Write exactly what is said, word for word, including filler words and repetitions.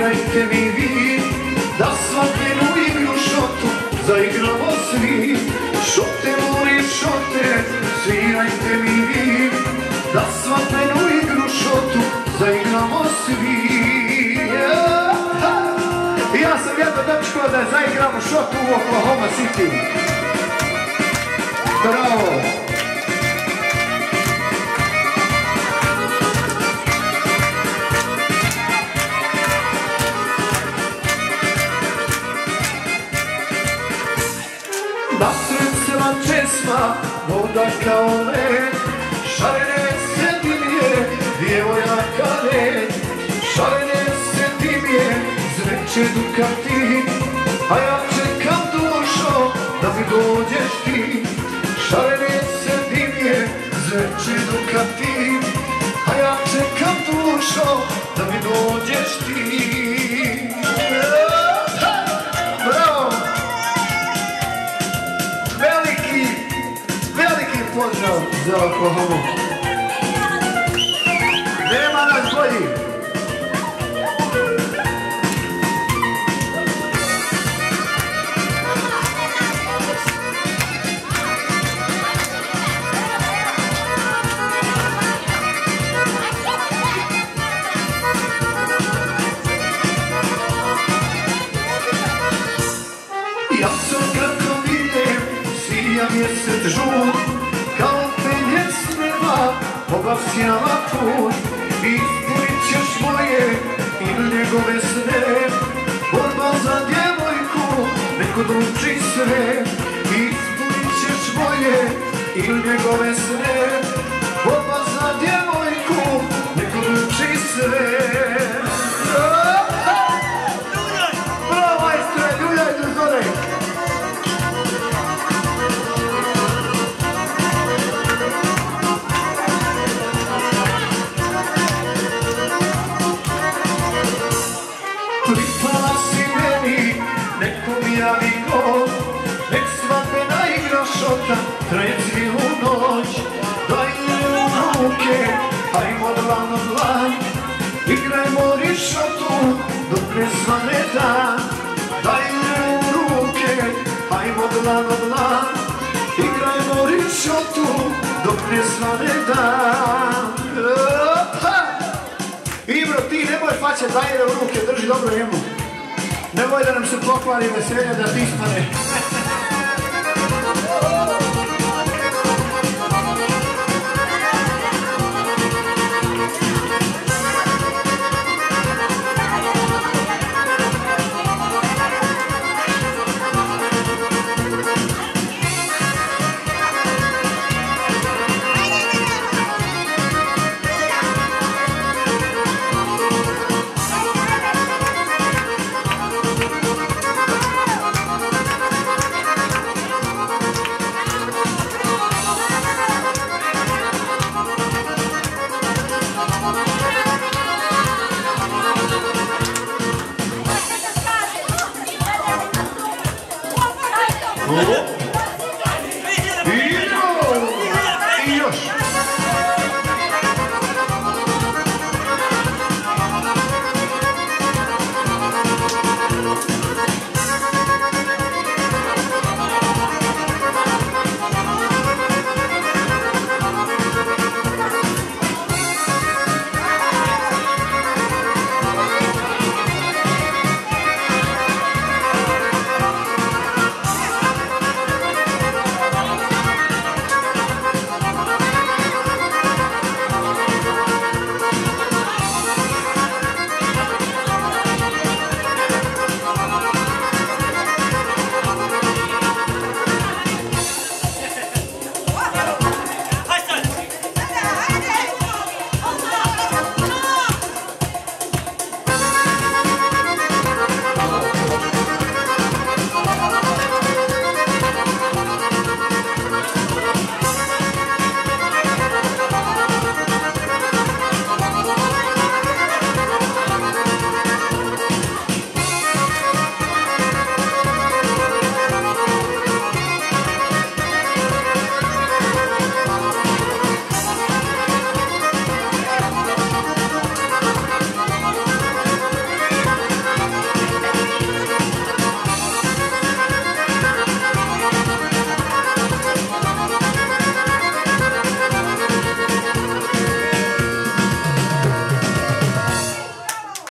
svirajte mi vi, da svakvenu igru šotu zaigramo svi. Šote mori šote, svirajte mi vi, da svakvenu igru šotu zaigramo svi. Ja sam jedno dečko da zaigramo šotu u Oklahoma City. Bravo! Nasred sela česma, voda kao led, šarene se dimje, djevojaka led. Šarene se dimje, zveče Dukati, a ja čekam dušo da mi dođeš ti. Šarene se dimje, zveče Dukati, a ja čekam dušo da mi dođeš ti. Pozdrav za Oklahomu. Nema nas bolji. Ja sam kako vidim, sija mjesec žut, kao penjec nema, obavsjava put. Ispunit ćeš moje i njegove sne, borba za djevojku, neko druči sve. Ispunit ćeš moje i njegove sne, borba za djevojku, neko druči sve. Bravo majstre, ljuljaj do zore. Pripala si meni, neko mi javi god, nek svadbena igra šota traje cijelu noć. Daj mi u ruke, hajmo dlan od dlan, igrajmo rišotu dok ne svane dan. Daj mi u ruke, hajmo dlan od dlan, igrajmo rišotu dok ne svane dan. Ibro, ti nemoj faće zajere u ruke, drži dobro njemu. Nemoj da nam se pokvari veselje da ti ispane. Oh.